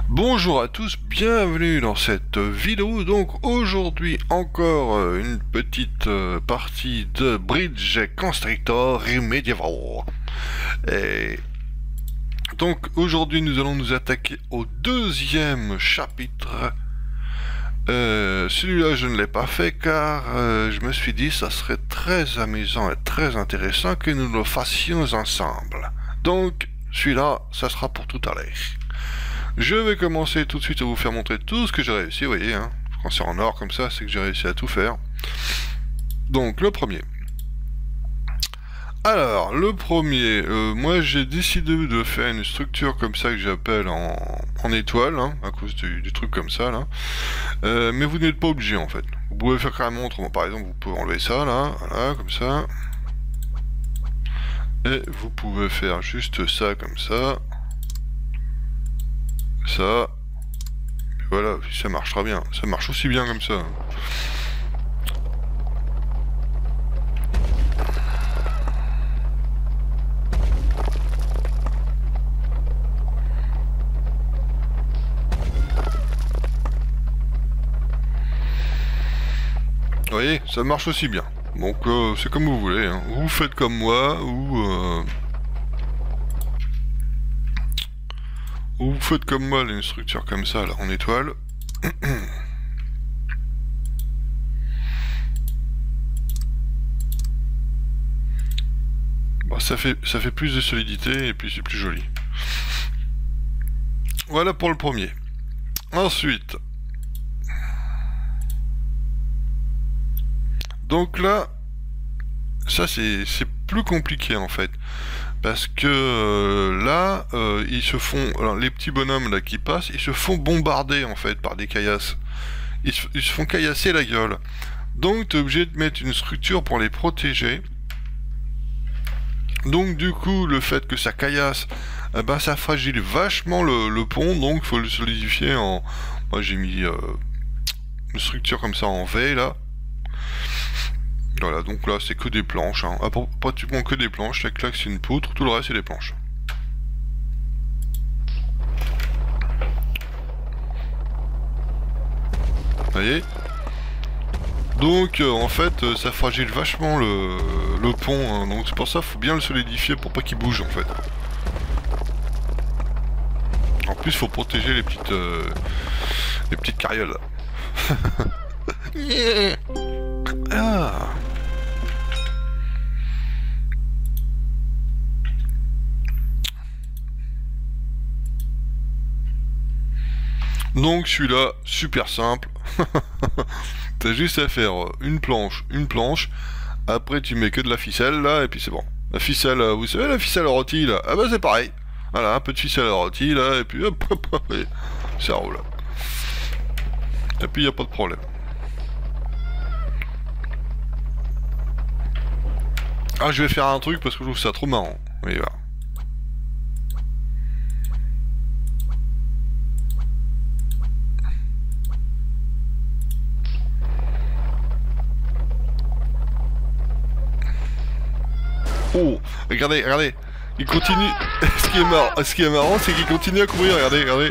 Bonjour à tous, bienvenue dans cette vidéo. Donc aujourd'hui encore une petite partie de Bridge Constrictor Medieval. Et donc aujourd'hui nous allons nous attaquer au deuxième chapitre. Celui-là je ne l'ai pas fait car je me suis dit ça serait très amusant et très intéressant que nous le fassions ensemble. Donc celui-là ça sera pour tout à l'heure. Je vais commencer tout de suite à vous faire montrer tout ce que j'ai réussi, vous voyez, hein. Quand c'est en or comme ça, c'est que j'ai réussi à tout faire. Donc, le premier. Alors, le premier, moi j'ai décidé de faire une structure comme ça que j'appelle en étoile, hein, à cause du truc comme ça, là. Mais vous n'êtes pas obligé, en fait. Vous pouvez faire carrément autrement. Par exemple, vous pouvez enlever ça, là, voilà, comme ça. Et vous pouvez faire juste ça, comme ça. Ça, et voilà, ça marchera bien. Ça marche aussi bien comme ça. Vous voyez, ça marche aussi bien. Donc c'est comme vous voulez, hein. Vous faites comme moi, ou vous faites comme moi, une structure comme ça, là, en étoile. Bon, ça fait plus de solidité, et puis c'est plus joli. Voilà pour le premier. Ensuite. Donc là, ça c'est plus compliqué en fait. Parce que là, ils se font... Alors, les petits bonhommes là qui passent, ils se font bombarder en fait par des caillasses. Ils se font caillasser la gueule. Donc tu es obligé de mettre une structure pour les protéger. Donc du coup, le fait que ça caillasse, ben, ça fragilise vachement le pont. Donc il faut le solidifier en... Moi j'ai mis une structure comme ça en V là. Voilà, donc là c'est que des planches, hein. Ah, pratiquement que des planches, la claque c'est une poutre, tout le reste c'est des planches. Vous voyez? Donc en fait ça fragile vachement le pont, hein. Donc c'est pour ça qu'il faut bien le solidifier pour pas qu'il bouge en fait. En plus il faut protéger les petites carrioles. Yeah. Ah. Donc celui-là, super simple. T'as juste à faire une planche, après tu mets que de la ficelle là, et puis c'est bon. La ficelle, vous savez la ficelle rôtie là, ah bah c'est pareil. Voilà, un peu de ficelle rôtie là, et puis hop, hop, hop, et ça roule. Et puis y a pas de problème. Ah, je vais faire un truc parce que je trouve ça trop marrant. Oui, voilà. Oh, regardez, regardez. Il continue. Ce qui est marrant, c'est qu'il continue à courir. Regardez, regardez.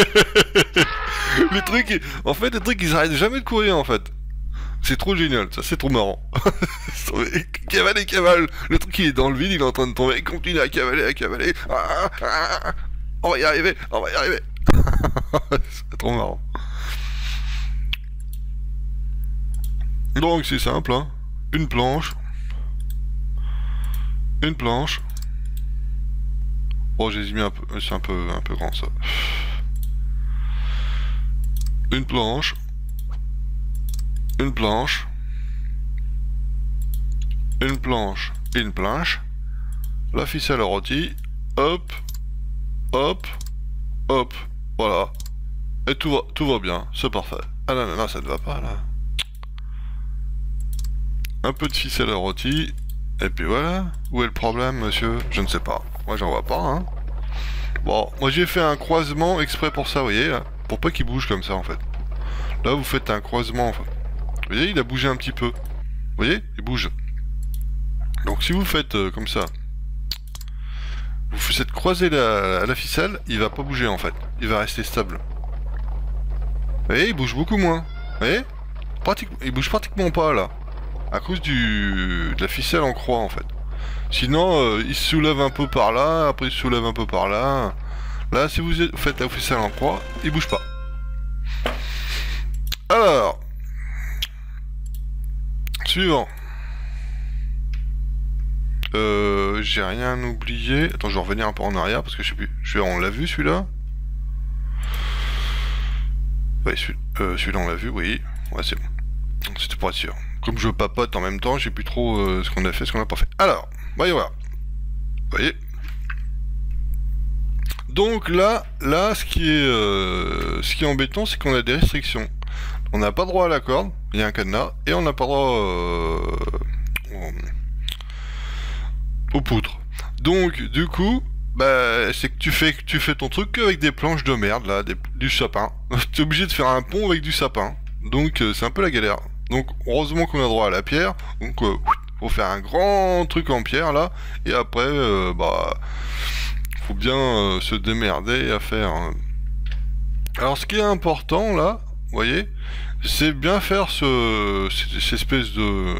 Les trucs, en fait, les trucs, ils arrêtent jamais de courir, en fait. C'est trop génial, ça, c'est trop marrant. Cavale, cavale. Le truc, il est dans le vide, il est en train de tomber. Il continue à cavaler, à cavaler. On va y arriver, on va y arriver. C'est trop marrant. Donc, c'est simple, hein. Une planche. Une planche. Oh, j'ai mis un peu, c'est un peu grand ça. Une planche. Une planche. Une planche. Et une planche. La ficelle rôtie. Hop. Hop. Hop. Voilà. Et tout va bien. C'est parfait. Ah non, non, non, ça ne va pas là. Un peu de ficelle rôtie. Et puis voilà. Où est le problème, monsieur? Je ne sais pas. Moi, j'en vois pas, hein. Bon, moi j'ai fait un croisement exprès pour ça, vous voyez, là. Pour pas qu'il bouge comme ça, en fait. Là, vous faites un croisement, en fait. Vous voyez, il a bougé un petit peu. Vous voyez, il bouge. Donc si vous faites comme ça, vous faites croiser la ficelle, il va pas bouger en fait. Il va rester stable. Vous voyez, il bouge beaucoup moins. Vous voyez, il bouge pratiquement pas là. À cause de la ficelle en croix en fait. Sinon, il se soulève un peu par là, après il se soulève un peu par là. Là, si vous faites la ficelle en croix, il bouge pas. Alors, suivant. J'ai rien oublié. Attends, je vais revenir un peu en arrière parce que je sais plus. On l'a vu celui-là. Ouais, celui-là on l'a vu, oui. Ouais, c'est bon. C'était pas sûr. Comme je papote en même temps, j'ai plus trop ce qu'on a fait, ce qu'on a pas fait. Alors, voyons voir. Vous voyez. Donc là, ce qui est embêtant, c'est qu'on a des restrictions. On n'a pas droit à la corde, il y a un cadenas, et on n'a pas droit aux poutres. Donc, du coup, bah, c'est que tu fais ton truc avec des planches de merde, là, du sapin. T'es obligé de faire un pont avec du sapin. Donc, c'est un peu la galère. Donc, heureusement qu'on a droit à la pierre. Donc, faut faire un grand truc en pierre, là. Et après, bah, faut bien se démerder à faire. Alors, ce qui est important, là, vous voyez, c'est bien faire cette espèce de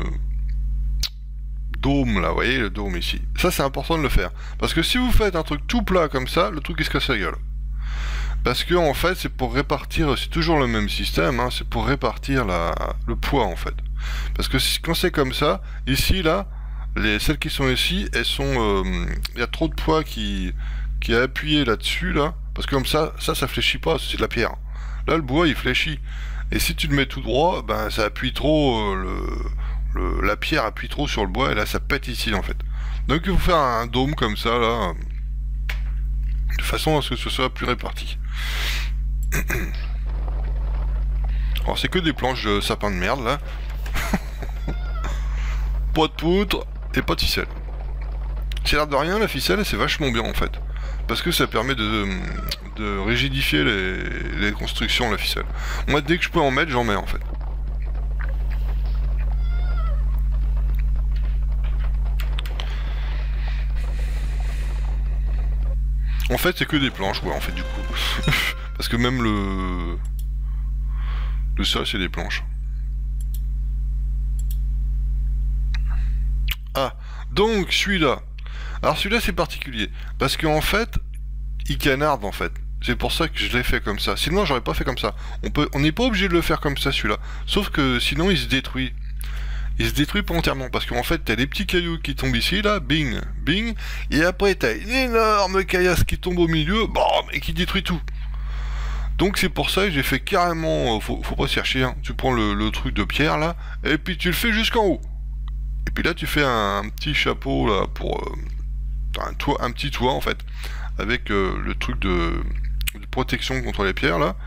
dôme là, vous voyez le dôme ici. Ça c'est important de le faire. Parce que si vous faites un truc tout plat comme ça, le truc il se casse la gueule. Parce que en fait c'est pour répartir, c'est toujours le même système, hein, c'est pour répartir le poids en fait. Parce que quand c'est comme ça, ici là, celles qui sont ici, elles sont... il y a trop de poids qui est appuyé là-dessus là. Parce que comme ça fléchit pas, c'est de la pierre. Là le bois il fléchit. Et si tu le mets tout droit, ben ça appuie trop la pierre appuie trop sur le bois et là ça pète ici en fait. Donc il faut faire un dôme comme ça là, de façon à ce que ce soit plus réparti. Alors c'est que des planches de sapin de merde là. Pas de poutre et pas de ficelle. C'est l'air de rien, la ficelle c'est vachement bien en fait. Parce que ça permet de rigidifier les constructions, la ficelle. Moi dès que je peux en mettre, j'en mets en fait. En fait, c'est que des planches, quoi, en fait, du coup. Parce que même le sol, c'est des planches. Ah, donc, celui-là. Alors, celui-là, c'est particulier. Parce qu'en fait, il canarde, en fait. C'est pour ça que je l'ai fait comme ça. Sinon, j'aurais pas fait comme ça. On n'est pas obligé de le faire comme ça, celui-là. Sauf que sinon, il se détruit. Il se détruit pas entièrement, parce qu'en fait, t'as des petits cailloux qui tombent ici, là, bing, bing, et après, t'as une énorme caillasse qui tombe au milieu, bam, et qui détruit tout. Donc c'est pour ça que j'ai fait carrément, faut pas se chercher, hein. Tu prends le truc de pierre, là, et puis tu le fais jusqu'en haut. Et puis là, tu fais un petit chapeau, là, pour... un petit toit, en fait, avec le truc de protection contre les pierres, là.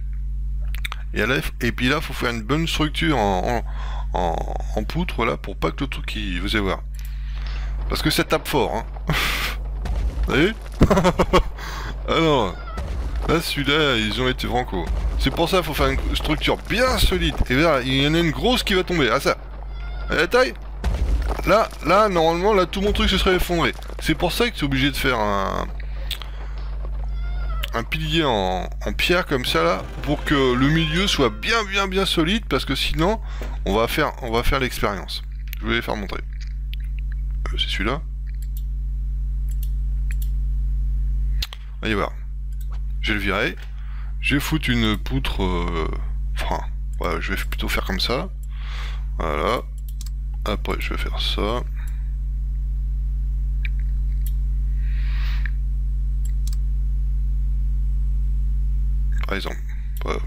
Et puis là, faut faire une bonne structure en poutre là pour pas que le truc vous allez voir. Parce que ça tape fort, hein. Vous voyez. Alors là celui-là ils ont été franco. C'est pour ça qu'il faut faire une structure bien solide. Et là il y en a une grosse qui va tomber. Ah ça. À la taille. Là normalement là tout mon truc se serait effondré. C'est pour ça que tu es obligé de faire un pilier en pierre comme ça là, pour que le milieu soit bien solide, parce que sinon on va faire l'expérience. Je vais les faire montrer. C'est celui-là. Allez voir. Je vais le virer. Je vais foutre une poutre. Enfin, ouais, je vais plutôt faire comme ça. Voilà. Après, je vais faire ça. Par exemple. Voilà.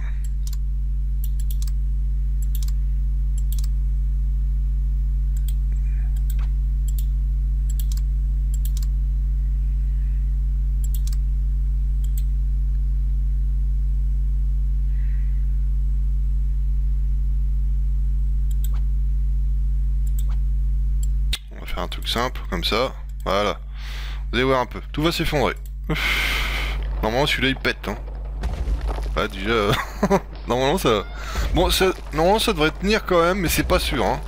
On va faire un truc simple, comme ça. Voilà. Vous allez voir un peu. Tout va s'effondrer. Normalement, celui-là, il pète, hein. Ah, déjà... normalement, ça... Bon, normalement, ça devrait tenir quand même, mais c'est pas sûr, hein.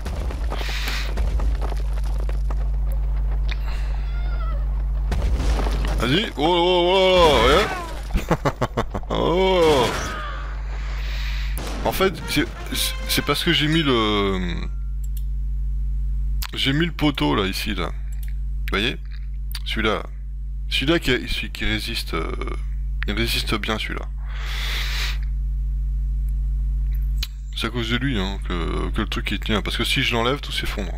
Vas-y. Oh, oh, oh, oh, ouais. Oh. En fait, c'est parce que j'ai mis le... J'ai mis le poteau, là, ici, là. Vous voyez? Celui-là. Celui-là qui résiste... il résiste bien, celui-là. C'est à cause de lui, hein, que le truc il tient. Parce que si je l'enlève, tout s'effondre.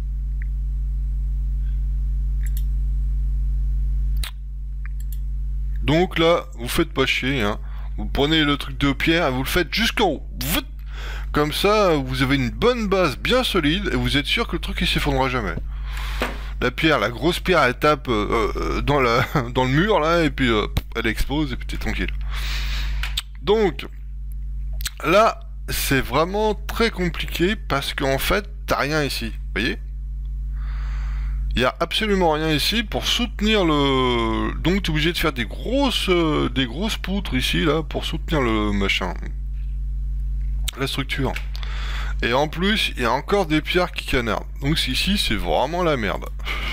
Donc là, vous faites pas chier, hein. Vous prenez le truc de pierre et vous le faites jusqu'en haut. Comme ça, vous avez une bonne base bien solide et vous êtes sûr que le truc il s'effondrera jamais. La pierre, la grosse pierre, elle tape dans le mur là et puis elle explose et puis t'es tranquille. Donc là, c'est vraiment très compliqué parce qu'en fait, t'as rien ici. Vous voyez? Il n'y a absolument rien ici pour soutenir le... Donc tu es obligé de faire des grosses poutres ici, là, pour soutenir le machin. La structure. Et en plus, il y a encore des pierres qui canardent. Donc ici, c'est vraiment la merde.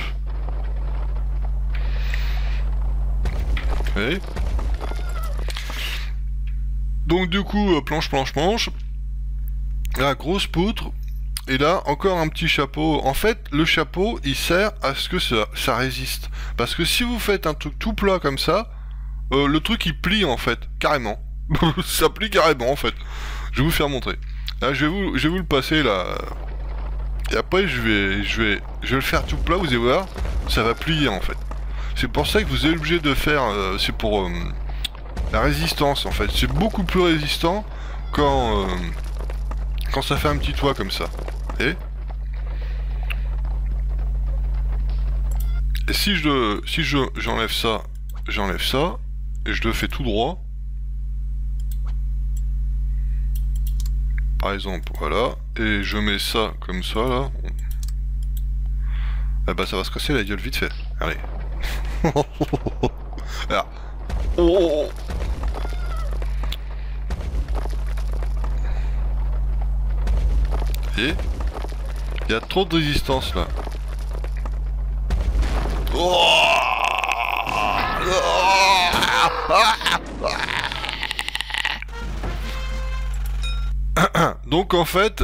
Okay. Donc du coup, planche. La grosse poutre. Et là, encore un petit chapeau. En fait, le chapeau, il sert à ce que ça résiste. Parce que si vous faites un truc tout plat comme ça, le truc, il plie, en fait. Carrément. Ça plie carrément, en fait. Je vais vous faire montrer. Là, je vais vous le passer, là. Et après, je vais le faire tout plat, vous allez voir. Ça va plier, en fait. C'est pour ça que vous êtes obligé de faire... c'est pour la résistance, en fait. C'est beaucoup plus résistant quand ça fait un petit toit comme ça. Et si j'enlève ça, et je le fais tout droit. Par exemple, voilà, et je mets ça comme ça, là. Eh ben, ça va se casser la gueule vite fait. Allez. Alors. Oh. Et il y a trop de résistance là. Donc en fait,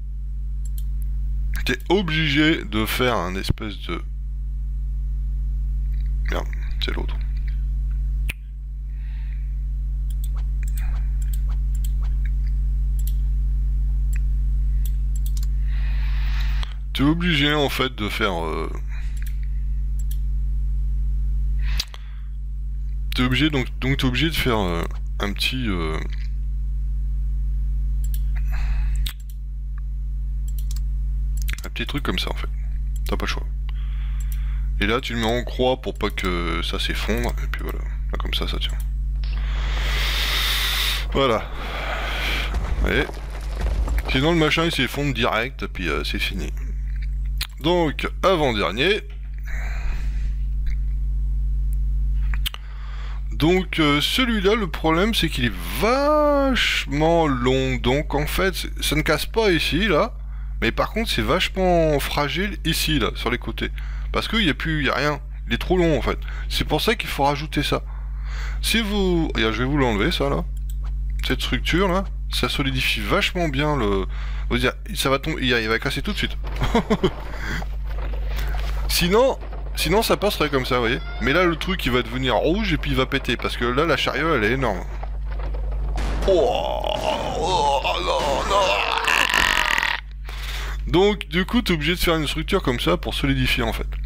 t'es obligé de faire un espèce de... Merde, c'est l'autre. T'es obligé en fait de faire... T'es obligé donc t'es obligé de faire un petit... Un petit truc comme ça en fait. T'as pas le choix. Et là tu le mets en croix pour pas que ça s'effondre. Et puis voilà. Là, comme ça tient. Voilà. Vous voyez. Sinon le machin il s'effondre direct. Et puis c'est fini. Donc avant-dernier. Donc celui-là, le problème c'est qu'il est vachement long. Donc en fait, ça ne casse pas ici, là. Mais par contre, c'est vachement fragile ici, là, sur les côtés. Parce qu'il n'y a rien. Il est trop long, en fait. C'est pour ça qu'il faut rajouter ça. Si vous... Regarde, je vais vous l'enlever, ça, là. Cette structure, là. Ça solidifie vachement bien le... Vous dire, ça va tomber... Il va casser tout de suite. Sinon, ça passerait comme ça, vous voyez. Mais là, le truc, il va devenir rouge et puis il va péter. Parce que là, la chariot, elle est énorme. Oh, non. Donc, du coup, t'es obligé de faire une structure comme ça pour solidifier, en fait.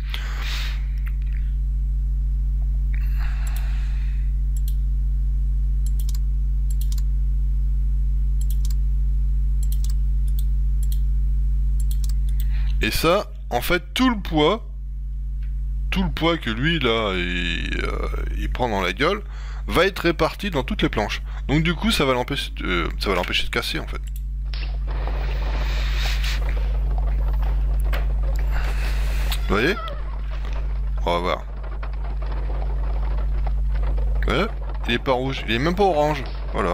Et ça, en fait, tout le poids que lui, là, il prend dans la gueule, va être réparti dans toutes les planches. Donc, du coup, ça va l'empêcher de casser, en fait. Vous voyez? On va voir. Ouais, il est pas rouge, il est même pas orange. Voilà.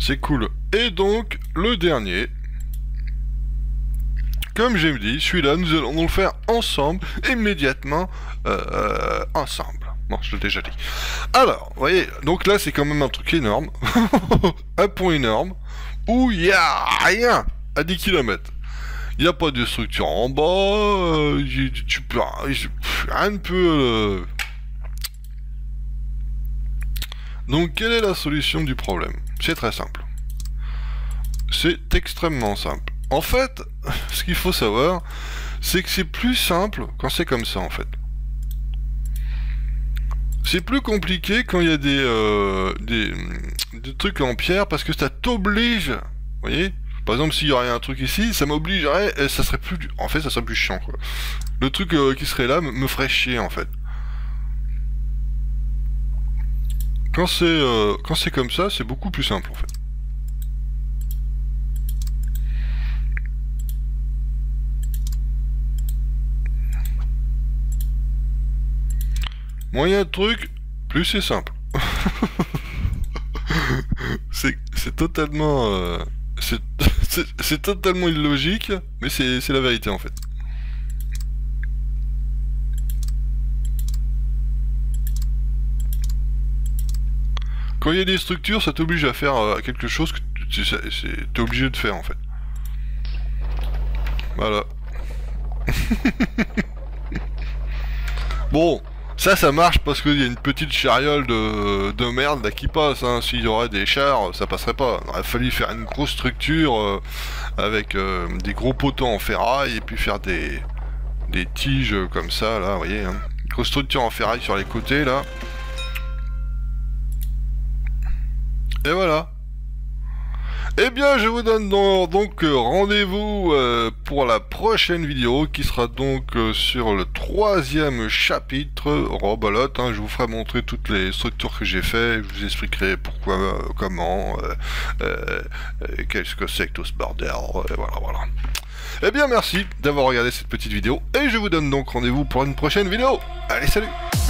c'est cool. Et donc, le dernier, comme j'ai dit, celui-là, nous allons le faire ensemble, immédiatement, ensemble. Bon, je l'ai déjà dit. Alors, vous voyez, donc là, c'est quand même un truc énorme, un pont énorme, où il n'y a rien à 10 km. Il n'y a pas de structure en bas, tu peux, rien ne peut... Donc, quelle est la solution du problème? C'est très simple. C'est extrêmement simple. En fait, ce qu'il faut savoir, c'est que c'est plus simple quand c'est comme ça, en fait. C'est plus compliqué quand il y a des trucs en pierre, parce que ça t'oblige, vous voyez? Par exemple, s'il y aurait un truc ici, ça m'obligerait, et ça serait plus... En fait, ça serait plus chiant, quoi. Le truc qui serait là me ferait chier, en fait. Quand c'est comme ça, c'est beaucoup plus simple, en fait. Moyen de truc, plus c'est simple. c'est totalement... c'est totalement illogique, mais c'est la vérité en fait. Quand il y a des structures, ça t'oblige à faire quelque chose que t'es obligé de faire en fait. Voilà. Bon, ça marche parce qu'il y a une petite chariole de merde là qui passe, hein. S'il y aurait des chars, ça passerait pas. Il aurait fallu faire une grosse structure avec des gros poteaux en ferraille et puis faire des tiges comme ça, là, vous voyez, hein. Une grosse structure en ferraille sur les côtés, là. Et voilà. Eh bien, je vous donne donc rendez-vous pour la prochaine vidéo qui sera donc sur le 3e chapitre Robolote. Hein, je vous ferai montrer toutes les structures que j'ai fait, je vous expliquerai pourquoi, comment, qu'est-ce que c'est que tout ce bordel, voilà. Eh bien, merci d'avoir regardé cette petite vidéo et je vous donne donc rendez-vous pour une prochaine vidéo. Allez, salut!